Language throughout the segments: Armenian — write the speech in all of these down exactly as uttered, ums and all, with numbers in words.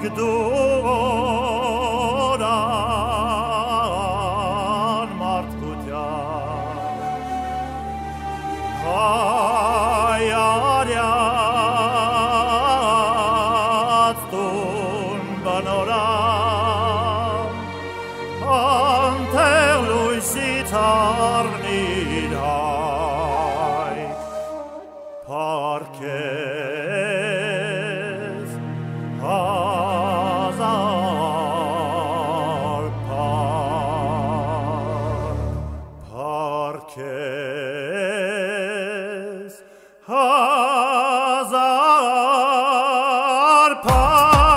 Այգդորան մարդկության հայարյաց տուն բնորան անթեղ լույսի թարնիր հայք պարքեզ հազար պար պարքեզ հազար պար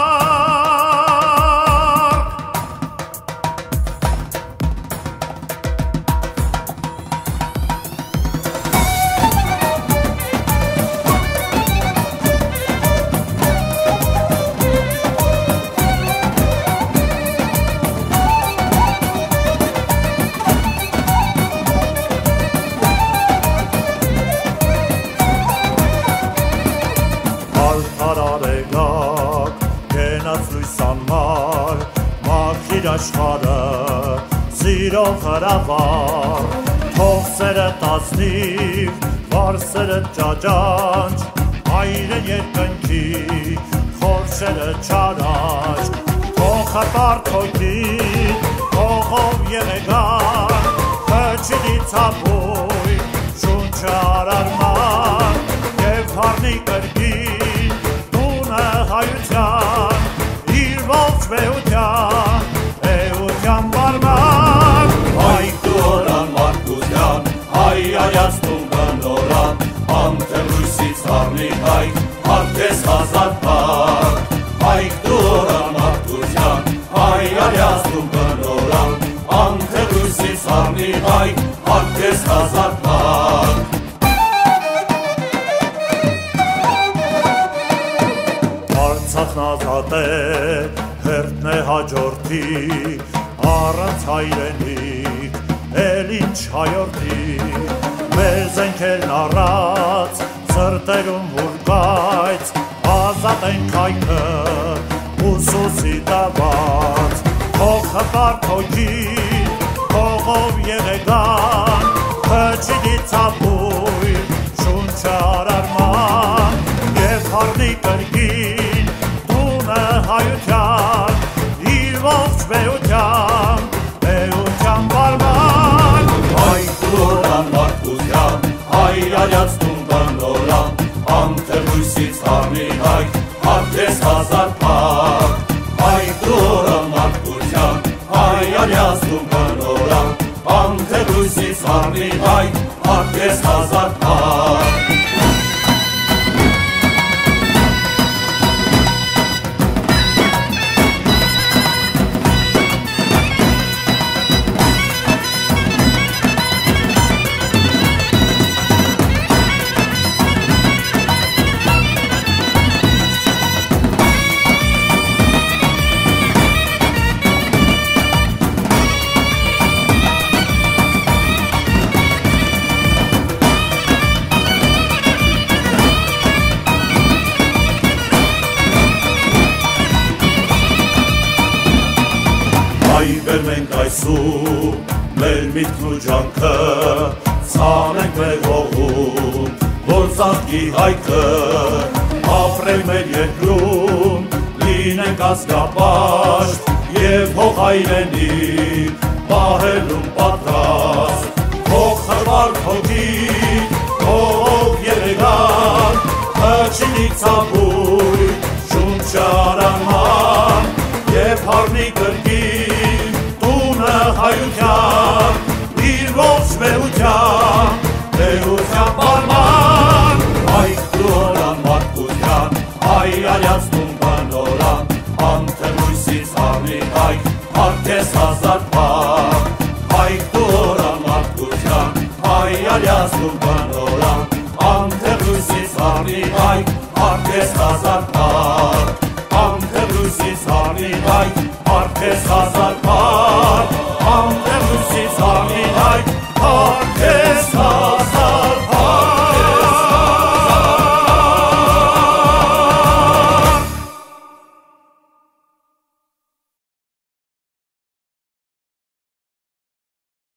Մաքիր աշխարը սիրով հրավար թող սերը տազնիվ վարսերը ճաճանչ հայրը երկնքի խորշերը չարաշ թող հպարտ հոգին թողով եղեգան խճիլի ծապույր շունչը արարման և հարնի կրգին տունը հայության ողջ վեհության, էության բարման Այգ դորան մարդկության, հայ արյաց տուն բնորան Անթև լույսից հարնի հայք, հարկես հազար պար Այգ դորան մարդկության, հայ արյաց տուն բնորան Անթև լույսից հարնի հայք, հարկես հազար պար Արցախն ազատ է, հերթն է հաջորդի, առանց հայրենիք, էլ ինչ հայորդի, մեզ ենք էլ առած, սրտերում վուրկայց, ազատ ենք հայքը, ուսուսի դավաց, թող հպարտ հոգին, թողով եղեգան, խճիլի ծապույր, շունչը արարման, և հարնի կրգին, հայության, իր ողջ վեհության, էության բարման Այգ դորան մարդկության, հայ արյաց տուն բնորան Անթև լույսից հարնի հայք, հարկես հազար պար Այգ դորան մարդկության, հայ արյաց տուն բնորան Անթև լույսից հարնի հայք, հարկես հազար պար Մենք այսու մեր միտքն ու ջանքը ցանենք մեր հողում որ ծաղկի հայքը ապրենք մեր երկրում լինենք ազգապաշտ և հող հայրենիք պահելուն պատրաստ թող հպարտ հոգին թող եղեգան խճիլի ծապույր շունչը արարման և հարնի կրգին հայության, իր ողջ վեհության, էության բարման Այգ դորան մարդկության, հայ արյաց տուն բնորան Անթև լույսից հարնի հայք, հարկես հազար պար Այգ դորան մարդկության, հայ արյաց տուն բնորան Անթև լույսից հարնի հայք, հարկես հազար պար Անթև լույսից հարնի հայք, հարկես հազար պար I'm